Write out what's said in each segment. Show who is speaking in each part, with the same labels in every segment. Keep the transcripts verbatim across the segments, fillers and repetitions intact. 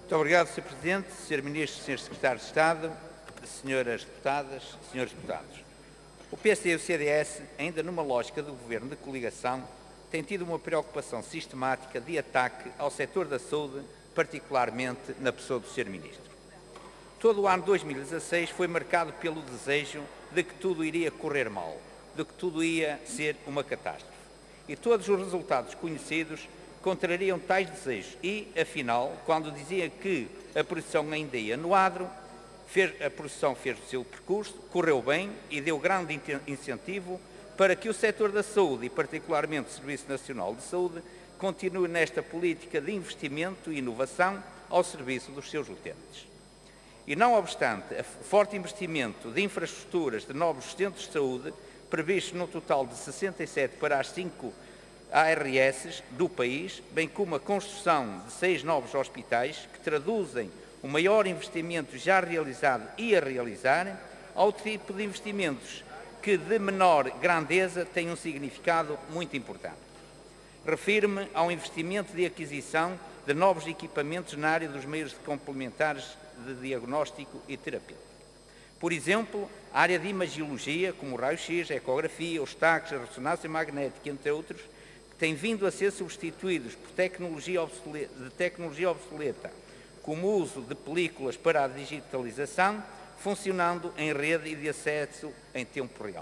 Speaker 1: Muito obrigado, senhor Presidente, senhor Ministro, senhor Secretário de Estado, senhoras deputadas, senhores deputados. O P S D e o C D S, ainda numa lógica de governo de coligação, têm tido uma preocupação sistemática de ataque ao setor da saúde, particularmente na pessoa do senhor Ministro. Todo o ano dois mil e dezasseis foi marcado pelo desejo de que tudo iria correr mal, de que tudo ia ser uma catástrofe. E todos os resultados conhecidos contrariam tais desejos e, afinal, quando dizia que a produção ainda ia no adro, fez, a produção fez o seu percurso, correu bem e deu grande incentivo para que o setor da saúde, e particularmente o Serviço Nacional de Saúde, continue nesta política de investimento e inovação ao serviço dos seus utentes. E não obstante o forte investimento de infraestruturas de novos centros de saúde, previsto no total de sessenta e sete para as cinco A R S do país, bem como a construção de seis novos hospitais, que traduzem o maior investimento já realizado e a realizar, ao tipo de investimentos que de menor grandeza têm um significado muito importante. Refiro-me ao investimento de aquisição de novos equipamentos na área dos meios complementares de diagnóstico e terapia. Por exemplo, a área de imagiologia, como o raio-x, a ecografia, os taques, a ressonância magnética, entre outros, têm vindo a ser substituídos por tecnologia obsoleta, de tecnologia obsoleta, como o uso de películas para a digitalização, funcionando em rede e de acesso em tempo real.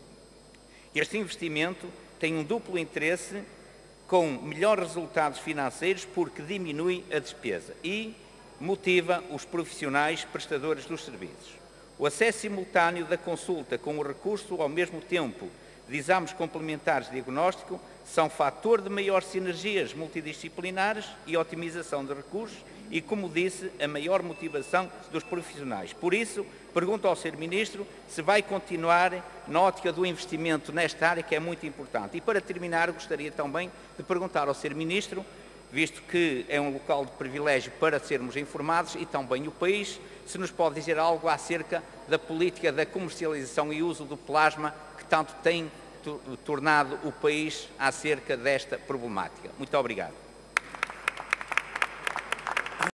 Speaker 1: Este investimento tem um duplo interesse, com melhores resultados financeiros, porque diminui a despesa e motiva os profissionais prestadores dos serviços. O acesso simultâneo da consulta com o recurso, ao mesmo tempo, de exames complementares de diagnóstico são fator de maiores sinergias multidisciplinares e otimização de recursos e, como disse, a maior motivação dos profissionais. Por isso, pergunto ao senhor Ministro se vai continuar na ótica do investimento nesta área, que é muito importante. E, para terminar, gostaria também de perguntar ao senhor Ministro, visto que é um local de privilégio para sermos informados, e também o país, se nos pode dizer algo acerca da política da comercialização e uso do plasma, que tanto tem tornado o país acerca desta problemática. Muito obrigado.